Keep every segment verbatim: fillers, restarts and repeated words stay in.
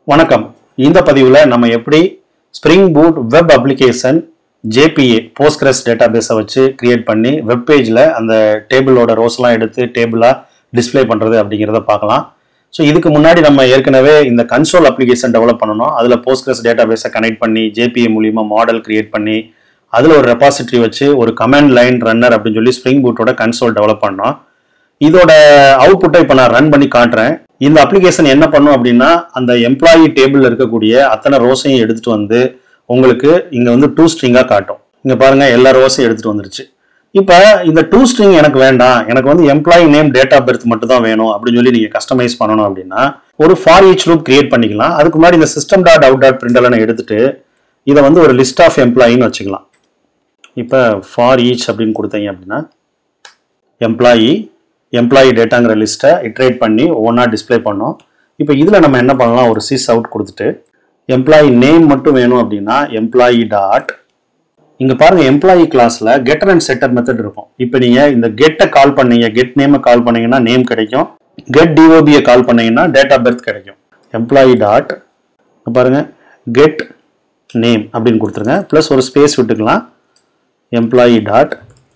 வணக்கம். இந்த பதிவுல நம்ம எப்படி Spring Boot web application J P A Postgres Database வச்சு கிரியேட் பண்ணி வெப் பேஜ்ல அந்த டேபிளோட ரோஸ்லாம் எடுத்து டேபிளா டிஸ்ப்ளே பண்றது அப்படிங்கறத பார்க்கலாம். ஸோ இதுக்கு முன்னாடி நம்ம ஏற்கனவே இந்த கன்சோல் அப்ளிகேஷன் டெவலப் பண்ணணும். அதுல Postgres Database கனெக்ட் பண்ணி J P A மூலமா மாடல் கிரியேட் பண்ணி அதுல ஒரு ரெபாசிட்டரி வச்சு ஒரு கமாண்ட் லைன் ரன்னர் அப்படின்னு சொல்லி Spring Bootோட கன்சோல் டெவலப் பண்ணோம். இதோட அவுட்புட்டை இப்போ நான் ரன் பண்ணி காட்டுறேன். இந்த அப்ளிகேஷன் என்ன பண்ணும் அப்படின்னா அந்த எம்ப்ளாயி டேபிள்ல இருக்கக்கூடிய அத்தனை ரோஸையும் எடுத்துட்டு வந்து உங்களுக்கு இங்க வந்து டூ ஸ்ட்ரிங்கா காட்டும். இங்க பாருங்க எல்லா ரோஸையும் எடுத்துட்டு வந்துருச்சு. இப்போ இந்த டூ ஸ்ட்ரிங் எனக்கு வேண்டாம், எனக்கு வந்து employee name date of birth மட்டும் தான் வேணும் அப்படின்னு சொல்லி நீங்க கஸ்டமைஸ் பண்ணணும் அப்படின்னா ஒரு ஃபார் ஈச் லூப் கிரியேட் பண்ணிக்கலாம். அதுக்கு முன்னாடி இந்த சிஸ்டம் டாட் அவுட் டாட் பிரிண்டலனை எடுத்துட்டு இதை வந்து ஒரு லிஸ்ட் ஆஃப் எம்ப்ளாயின்னு வச்சுக்கலாம். இப்போ ஃபார் ஈச் அப்படின்னு கொடுத்தீங்க அப்படின்னா எம்ப்ளாயி எம்ப்ளாயி டேட்டாங்கிற லிஸ்ட்டை இட்ரேட் பண்ணி ஒவ்வொன்றா டிஸ்பிளே பண்ணோம். இப்போ இதில் நம்ம என்ன பண்ணலாம், ஒரு சிஸ் அவுட் கொடுத்துட்டு எம்ப்ளாயி நேம் மட்டும் வேணும் அப்படின்னா எம்ப்ளாயி டாட் இங்கே பாருங்கள் எம்ப்ளாயி கிளாஸில் கெட்டர் அண்ட் செட்டர் மெத்தட் இருக்கும். இப்போ நீங்கள் இந்த கெட்டை கால் பண்ணீங்க, கெட் நேமை கால் பண்ணீங்கன்னா நேம் கிடைக்கும், கெட் டிஓபியை கால் பண்ணீங்கன்னா டேட் ஆஃப் பர்த் கிடைக்கும். எம்ப்ளாயி டாட் பாருங்கள் கெட் நேம் அப்படின்னு கொடுத்துருங்க, ப்ளஸ் ஒரு ஸ்பேஸ் விட்டுக்கலாம். Employee dot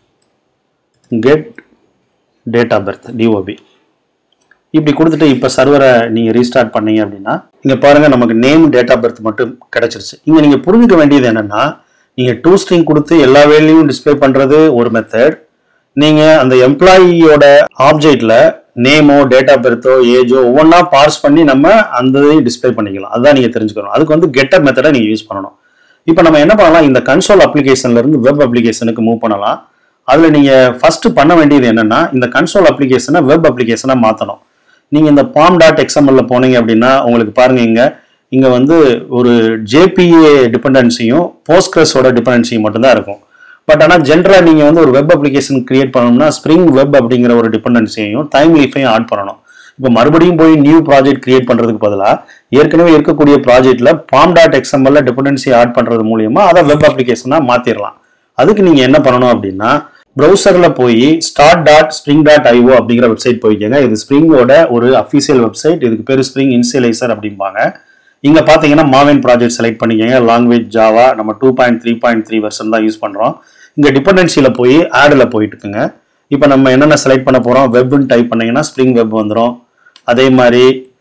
get date of birth DOB இப்படி கொடுத்துட்டு இப்போ சர்வரை நீங்கள் ரீஸ்டார்ட் பண்ணீங்க அப்படின்னா இங்கே பாருங்கள் நமக்கு நேம் டேட் ஆஃப் பர்த் மட்டும் கிடைச்சிருச்சு. இங்கே நீங்கள் புரிஞ்சுக்க வேண்டியது என்னென்னா நீங்கள் டூ ஸ்ட்ரிங் கொடுத்து எல்லா வேலையும் டிஸ்பிளே பண்ணுறது ஒரு மெத்தட், நீங்கள் அந்த எம்ப்ளாயியோட ஆப்ஜெக்டில் நேமோ டேட் ஆஃப் பர்த்தோ ஏஜோ ஒவ்வொன்றா பார்ஸ் பண்ணி நம்ம அந்த இதையும் டிஸ்பிளே பண்ணிக்கலாம். அதுதான் நீங்கள் தெரிஞ்சுக்கணும். அதுக்கு வந்து கெட்டர் மெத்தடை நீங்கள் யூஸ் பண்ணணும். இப்போ நம்ம என்ன பண்ணலாம், இந்த கன்சோல் அப்ளிகேஷன்லேருந்து வெப் அப்ளிகேஷனுக்கு மூவ் பண்ணலாம். அதில் நீங்கள் ஃபஸ்ட்டு பண்ண வேண்டியது என்னென்னா இந்த கன்சோல் அப்ளிகேஷனை வெப் அப்ளிகேஷனாக மாற்றணும். நீங்கள் இந்த பாம் டாட் எக்ஸ்எம்எல்ல போனீங்க அப்படின்னா உங்களுக்கு பாருங்கள் இங்கே இங்கே வந்து ஒரு J P A டிபெண்டன்சியும் போஸ்ட்கிரஸோட டிபெண்டன்சியும் மட்டும்தான் இருக்கும். பட் ஆனால் ஜென்ரலாக நீங்கள் வந்து ஒரு வெப் அப்ளிகேஷன் கிரியேட் பண்ணணும்னா ஸ்ப்ரிங் வெப் அப்படிங்கிற ஒரு டிபெண்டன்சியையும் டைம்லீஃபையும் ஆட் பண்ணணும். இப்போ மறுபடியும் போய் நியூ ப்ராஜெக்ட் கிரியேட் பண்ணுறதுக்கு பதிலாக ஏற்கனவே இருக்கக்கூடிய ப்ராஜெக்டில் பாம் டாட் எக்ஸ்எம்எல்ல டிபெண்டன்சி ஆட் பண்ணுறது மூலியமா அதை வெப் அப்ளிகேஷனாக மாற்றிடலாம். அதுக்கு நீங்கள் என்ன பண்ணணும் அப்படின்னா ப்ரௌசர்ல போய் start dot spring dot IO அப்படிங்கிற வெப்சைட் போய்க்கங்க. இது ஸ்ப்ரிங்கோட ஒரு அஃபீஷியல் வெப்சைட். இதுக்கு பேர் ஸ்ப்ரிங் இன்சியலைசர் அப்படிம்பாங்க. இங்க பாத்தீங்கன்னா மாவென் ப்ராஜெக்ட் செலக்ட் பண்ணிக்கங்க. லாங்குவேஜ் ஜாவா நம்ம two point three point three version தான் யூஸ் பண்றோம். இங்க டிபெண்டன்சியில போய் ஆட்ல போயிட்டு இருக்குங்க. இப்போ நம்ம என்னென்ன செலக்ட் பண்ண போறோம், வெப்னு டைப் பண்ணீங்கன்னா ஸ்ப்ரிங் வெப் வந்துடும். அதே மாதிரி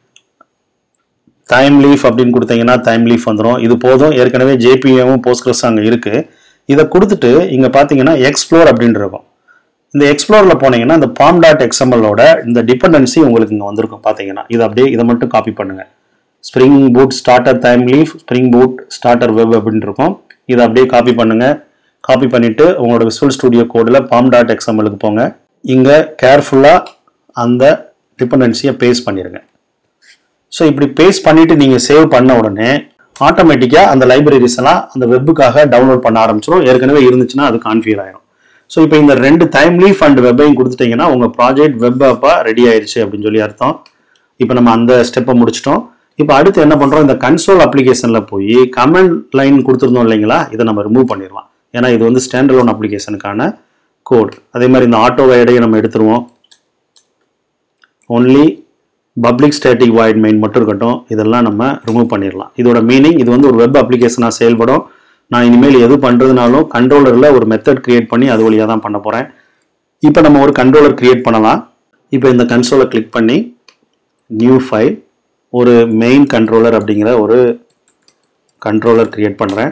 தைம்லீஃப் அப்படின்னு கொடுத்தீங்கன்னா தைம்லீஃப் வந்துடும். இது போதும், ஏற்கனவே J P A வும் போஸ்ட்கிரஸ் அங்கே இருக்கு. இதை கொடுத்துட்டு இங்கே பார்த்தீங்கன்னா எக்ஸ்ப்ளோர் அப்படின்னு இருக்கும். இந்த எக்ஸ்ப்ளோரில் போனீங்கன்னா இந்த பாம் டாட் எக்ஸ்எம்எல்லோட இந்த டிபெண்டன்சி உங்களுக்கு இங்கே வந்திருக்கும். பார்த்தீங்கன்னா இது அப்படியே இதை மட்டும் காப்பி பண்ணுங்க. Spring boot starter Thymeleaf spring boot starter web அப்படின்னு இருக்கும். இதை அப்படியே காப்பி பண்ணுங்க. காப்பி பண்ணிட்டு உங்களோட விசுவல் ஸ்டுடியோ கோடில் பாம் டாட் எக்ஸ்எம்எல்லுக்கு போங்க. இங்கே கேர்ஃபுல்லாக அந்த டிபெண்டன்சியை பேஸ்ட் பண்ணிடுங்க. ஸோ இப்படி பேஸ்ட் பண்ணிட்டு நீங்கள் சேவ் பண்ண உடனே ஆட்டோமேட்டிக்காக அந்த லைப்ரரிஸ் எல்லாம் அந்த வெப்புக்காக டவுன்லோட் பண்ண ஆரம்பிச்சிடும். ஏற்கனவே இருந்துச்சுன்னா அது கான்ஃபிகர் ஆயிடும். ஸோ இப்போ இந்த ரெண்டு டைம்லீஃப் அண்ட் வெப்பையும் கொடுத்துட்டீங்கன்னா உங்கள் ப்ராஜெக்ட் வெப் ஆப்பாக ரெடி ஆயிடுச்சு அப்படின்னு சொல்லி அர்த்தம். இப்போ நம்ம அந்த ஸ்டெப்பை முடிச்சிட்டோம். இப்போ அடுத்து என்ன பண்ணுறோம், இந்த கன்சோல் அப்ளிகேஷனில் போய் கமெண்ட் லைன் கொடுத்துருந்தோம் இல்லைங்களா, இதை நம்ம ரிமூவ் பண்ணிடலாம். ஏன்னா இது வந்து ஸ்டாண்டலோன் அப்ளிகேஷனுக்கான கோட். அதே மாதிரி இந்த ஆட்டோ வைடையை நம்ம எடுத்துருவோம். Only public static void main மட்டும் இருக்கட்டும். இதெல்லாம் நம்ம ரிமூவ் பண்ணிடலாம். இதோட மீனிங் இது வந்து ஒரு வெப் அப்ளிகேஷனாக செயல்படும். நான் இனிமேல் எது பண்ணுறதுனாலும் கண்ட்ரோலரில் ஒரு மெத்தட் கிரியேட் பண்ணி அது வழியாக தான் பண்ண போகிறேன். இப்போ நம்ம ஒரு கண்ட்ரோலர் கிரியேட் பண்ணலாம். இப்போ இந்த கன்சோலை கிளிக் பண்ணி நியூ ஃபைல் ஒரு மெயின் கண்ட்ரோலர் அப்படிங்கிற ஒரு கண்ட்ரோலர் கிரியேட் பண்ணுறேன்.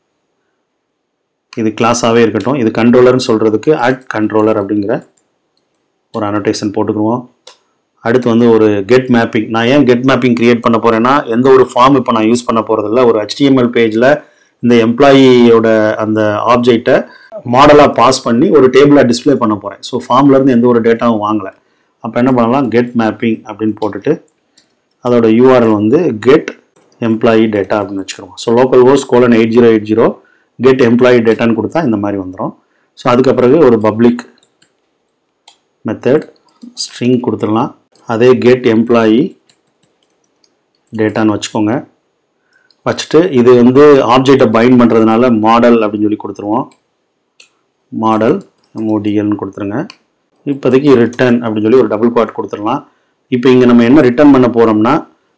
இது கிளாஸாகவே இருக்கட்டும். இது கண்ட்ரோலர்னு சொல்கிறதுக்கு அட் கண்ட்ரோலர் அப்படிங்கிற ஒரு அனோட்டேஷன் போட்டுக்குவோம். அடுத்து வந்து ஒரு கெட் மேப்பிங். நான் ஏன் கெட் மேப்பிங் கிரியேட் பண்ண போறேன்னா எந்த ஒரு ஃபார்ம் இப்போ நான் யூஸ் பண்ண போறதில்ல. ஒரு H T M L பேஜில் இந்த எம்ப்ளாயியோட அந்த ஆப்ஜெக்டை மாடலாக பாஸ் பண்ணி ஒரு டேபிளாக டிஸ்பிளே பண்ண போகிறேன். ஸோ ஃபார்ம்லேருந்து எந்த ஒரு டேட்டாவும் வாங்கலை. அப்போ என்ன பண்ணலாம், கெட் மேப்பிங் அப்படின்னு போட்டுட்டு அதோட யூஆர்எல் வந்து கெட் எம்ப்ளாயி டேட்டா அப்படின்னு வச்சுக்கிறோம். So local host colon eight zero eight zero get employee டேட்டான்னு கொடுத்தா இந்த மாதிரி வந்துடும். ஸோ அதுக்கு பிறகு ஒரு பப்ளிக் மெத்தட் ஸ்ட்ரிங் கொடுத்துடலாம். அதே கெட் எம்ப்ளாயி டேட்டான்னு வச்சுக்கோங்க. வச்சுட்டு இது வந்து ஆப்ஜெக்டை பைண்ட் பண்ணுறதுனால மாடல் அப்படின்னு சொல்லி கொடுத்துருவோம். மாடல் மோடிஎல்னு கொடுத்துருங்க. இப்போதைக்கு ரிட்டர்ன் அப்படின்னு சொல்லி ஒரு டபுள் குவாட் கொடுத்துடலாம். இப்போ இங்கே நம்ம என்ன ரிட்டர்ன் பண்ண போகிறோம்னா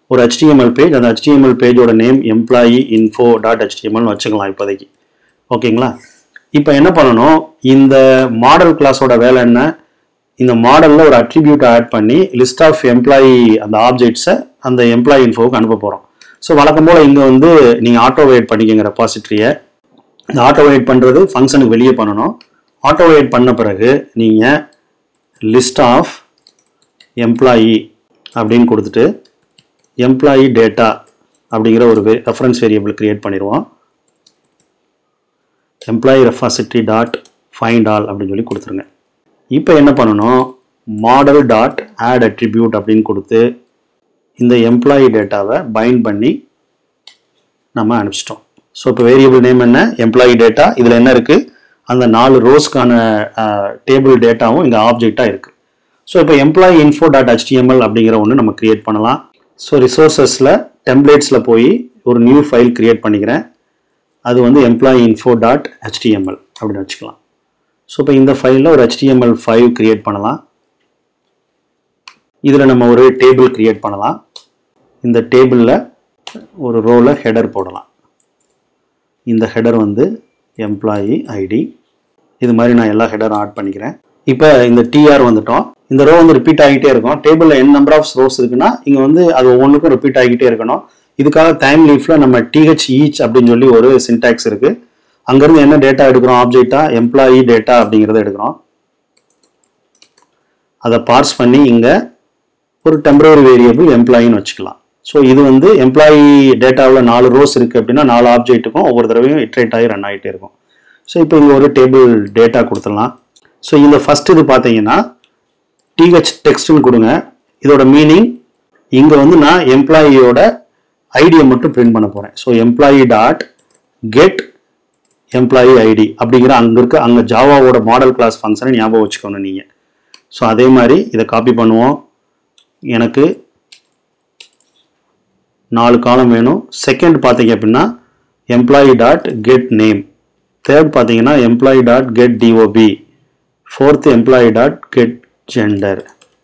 ஒரு H T M L page, அந்த H T M L பேஜோட name employee info dot HTML வச்சுக்கலாம் இப்போதைக்கு. ஓகேங்களா? இப்போ என்ன பண்ணணும், இந்த மாடல் கிளாஸோட வேலை என்ன, இந்த மாடலில் ஒரு அட்ரிபியூட்டை ஆட் பண்ணி லிஸ்ட் ஆஃப் எம்ப்ளாயி அந்த ஆப்ஜெக்ட்ஸை அந்த எம்ப்ளாயி இன்ஃபோவுக்கு அனுப்ப போகிறோம். ஸோ வழக்கம் போல் இங்கே வந்து நீங்கள் ஆட்டோவேட் பண்ணிக்கங்க ரெபாசிட்ரியை. இந்த ஆட்டோவேட் பண்ணுறது ஃபங்க்ஷனுக்கு வெளியே பண்ணணும். ஆட்டோவேட் பண்ண பிறகு நீங்கள் லிஸ்ட் ஆஃப் எம்ப்ளாயி அப்படின்னு கொடுத்துட்டு எம்ப்ளாயி டேட்டா அப்படிங்கிற ஒரு ரெஃபரன்ஸ் வேரியபிள் கிரியேட் பண்ணிடுவோம். Employee repository dot find all அப்படின்னு சொல்லி கொடுத்துருங்க. இப்போ என்ன பண்ணணும், மாடல் டாட் ஆட் அட்ரிபியூட் அப்படின்னு கொடுத்து இந்த எம்ப்ளாயி டேட்டாவை பைண்ட் பண்ணி நம்ம அனுப்பிச்சிட்டோம். ஸோ இப்போ வேரியபிள் நேம் என்ன, எம்ப்ளாயி டேட்டா. இதில் என்ன இருக்குது, அந்த நாலு ரோஸ்க்கான டேபிள் டேட்டாவும் இந்த ஆப்ஜெக்டாக இருக்குது. ஸோ இப்போ எம்ப்ளாயி இன்ஃபோ டாட் ஹெச்டிஎம்எல் அப்படிங்கிற ஒன்று நம்ம கிரியேட் பண்ணலாம். ஸோ ரிசோர்ஸஸில் டெம்ப்ளேட்ஸில் போய் ஒரு நியூ ஃபைல் கிரியேட் பண்ணிக்கிறேன். அது வந்து எம்ப்ளாயி இன்ஃபோ டாட் ஹெச்டிஎம்எல் அப்படின்னு வச்சுக்கலாம். ஸோ இப்போ இந்த ஃபைலில் ஒரு H T M L five create பண்ணலாம். இதில் நம்ம ஒரு டேபிள் கிரியேட் பண்ணலாம். இந்த டேபிளில் ஒரு ரோவில் ஹெடர் போடலாம். இந்த ஹெடர் வந்து எம்ப்ளாயி ஐடி. இது மாதிரி நான் எல்லா ஹெடரும் ஆட் பண்ணிக்கிறேன். இப்போ இந்த டிஆர் வந்துட்டோம். இந்த ரோ வந்து ரிப்பீட் ஆகிட்டே இருக்கும். டேபிளில் என் நம்பர் ஆஃப் ரோஸ் இருக்குன்னா இங்கே வந்து அது ஒவ்வொன்றுக்கும் ரிப்பீட் ஆகிட்டே இருக்கணும். இதுக்காக டைம் லீஃபில் நம்ம டிஹெச் ஈச் அப்படின்னு சொல்லி ஒரு சின்டாக்ஸ் இருக்குது. அங்கேருந்து என்ன டேட்டா எடுக்கிறோம், ஆப்ஜெக்டா எம்ப்ளாயி டேட்டா அப்படிங்கிறத எடுக்கிறோம். அதை பார்ஸ் பண்ணி இங்கே ஒரு டெம்பரரி வேரியபிள் எம்ப்ளாயின்னு வச்சுக்கலாம். ஸோ இது வந்து எம்ப்ளாயி டேட்டாவில் நாலு ரோஸ் இருக்குது அப்படின்னா நாலு ஆப்ஜெக்ட்டுக்கும் ஒவ்வொரு தடவையும் இட்ரேட் ஆகி ரன் ஆகிட்டே இருக்கும். ஸோ இப்போ இங்கே ஒரு டேபிள் டேட்டா கொடுத்துடலாம். ஸோ இந்த ஃபர்ஸ்ட் இது பார்த்தீங்கன்னா டிஹெச் டெக்ஸ்ட்னு கொடுங்க. இதோட மீனிங் இங்கே வந்து நான் எம்ப்ளாயியோட ஐடியை மட்டும் பிரிண்ட் பண்ண போகிறேன். So employee dot get employee ID அப்படிங்கிற அங்கே இருக்க அங்கே ஜாவாவோட மாடல் கிளாஸ் ஃபங்க்ஷனை ஞாபகம் வச்சுக்கணும் நீங்கள். ஸோ அதே மாதிரி இதை காப்பி பண்ணுவோம். எனக்கு நாலு காலம் வேணும். செகண்ட் பார்த்தீங்க அப்படின்னா employee dot get name. Third பார்த்தீங்கன்னா employee dot get DOB. Fourth employee dot get gender.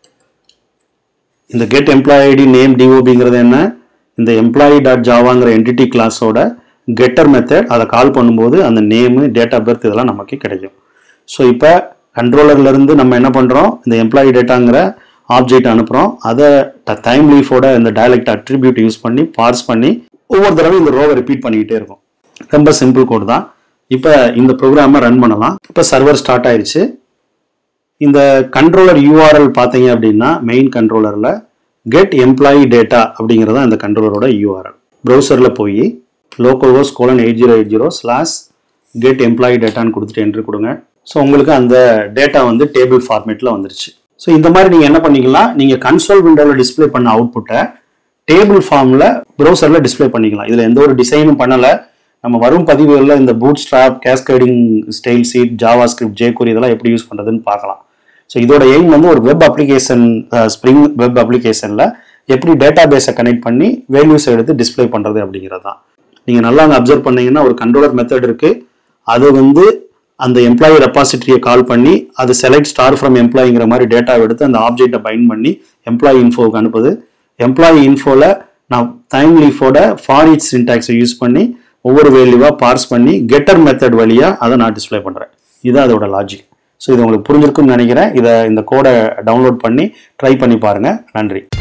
இந்த கெட் எம்ப்ளாயி ஐடி நேம் டிஓபிங்கிறது என்ன, இந்த எம்ப்ளாயி டாட் ஜாவாங்கிற என்டிட்டி கிளாஸோட கெட்டர் மெத்தட். அதை கால் பண்ணும்போது அந்த நேமு டேட் ஆஃப் பர்த் இதெல்லாம் நமக்கு கிடைக்கும். ஸோ இப்போ கண்ட்ரோலர்லேருந்து நம்ம என்ன பண்ணுறோம், இந்த எம்ப்ளாயி டேட்டாங்கிற ஆப்ஜெக்ட் அனுப்புகிறோம். அதை டைம் லீஃபோட இந்த டைரக்ட் அட்ரிபியூட் யூஸ் பண்ணி பார்ஸ் பண்ணி ஒவ்வொரு தடவை இந்த ரோவை ரிப்பீட் பண்ணிக்கிட்டே இருக்கும். ரொம்ப சிம்பிள் கோட் தான். இப்போ இந்த ப்ரோக்ராமை ரன் பண்ணலாம். இப்போ சர்வர் ஸ்டார்ட் ஆயிடுச்சு. இந்த கண்ட்ரோலர் யூஆர்எல் பார்த்தீங்க அப்படின்னா மெயின் கண்ட்ரோலரில் கெட் எம்ப்ளாயி டேட்டா அப்படிங்கிறதா இந்த கண்ட்ரோலரோட யூஆர்எல். ப்ரௌசரில் போய் local host colon eight zero eight zero slash get employee டேட்டான்னு கொடுத்துட்டு என்ட்ரி கொடுங்க. ஸோ உங்களுக்கு அந்த டேட்டா வந்து டேபிள் ஃபார்மேட்டில் வந்துருச்சு. ஸோ இந்த மாதிரி நீங்கள் என்ன பண்ணிக்கலாம், நீங்கள் கன்சோல் விண்டோவில் டிஸ்பிளே பண்ண அவுட்புட்டை டேபிள் ஃபார்மில் ப்ரௌசரில் டிஸ்பிளே பண்ணிக்கலாம். இதில் எந்த ஒரு டிசைனும் பண்ணலை. நம்ம வரும் பதிவுகளில் இந்த bootstrap, cascading style sheet, JavaScript, jQuery இதெல்லாம் எப்படி யூஸ் பண்ணுறதுன்னு பார்க்கலாம். ஸோ இதோட எய்ம் வந்து ஒரு வெப் அப்ளிகேஷன், ஸ்ப்ரிங் வெப் அப்ளிகேஷனில் எப்படி டேட்டா பேஸை கனெக்ட் பண்ணி வேல்யூஸை எடுத்து டிஸ்பிளே பண்ணுறது அப்படிங்கிறது தான். நீங்கள் நல்லா அங்கே அப்சர்வ் பண்ணீங்கன்னா ஒரு கண்ட்ரோலர் மெத்தட் இருக்குது. அது வந்து அந்த எம்ப்ளாயி ரெபாசிட்டரியை கால் பண்ணி அது செலக்ட் ஸ்டார் ஃப்ரம் எம்ப்ளாயிங்கிற மாதிரி டேட்டாவை எடுத்து அந்த ஆப்ஜெக்டை பைண்ட் பண்ணி எம்ப்ளாயி இன்ஃபோவுக்கு அனுப்புது. எம்ப்ளாயி இன்ஃபோவில் நான் டைம் லீஃபோட ஃபார் ஈச் சின்டாக்ஸை யூஸ் பண்ணி ஒவ்வொரு வேல்யூவாக பார்ஸ் பண்ணி கெட்டர் மெத்தட் வழியாக அதை நான் டிஸ்பிளே பண்ணுறேன். இதுதான் அதோட லாஜிக். ஸோ இது உங்களுக்கு புரிஞ்சிருக்குன்னு நினைக்கிறேன். இதை இந்த கோடை டவுன்லோட் பண்ணி ட்ரை பண்ணி பாருங்கள். நன்றி.